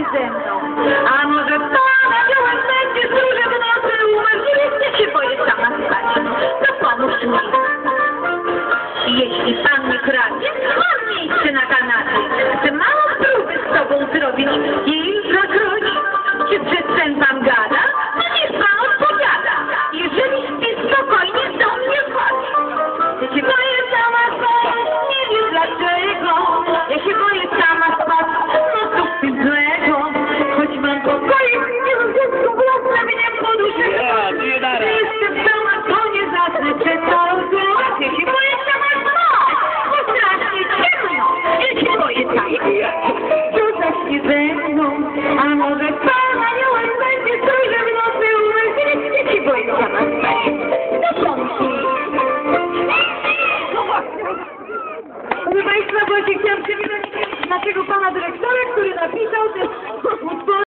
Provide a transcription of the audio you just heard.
ze mną. A może pana wziąłem będzie duże w nocy umarzyliście się, bo jest sama spać. To pomóż mi. Jeśli pan nie kradnie,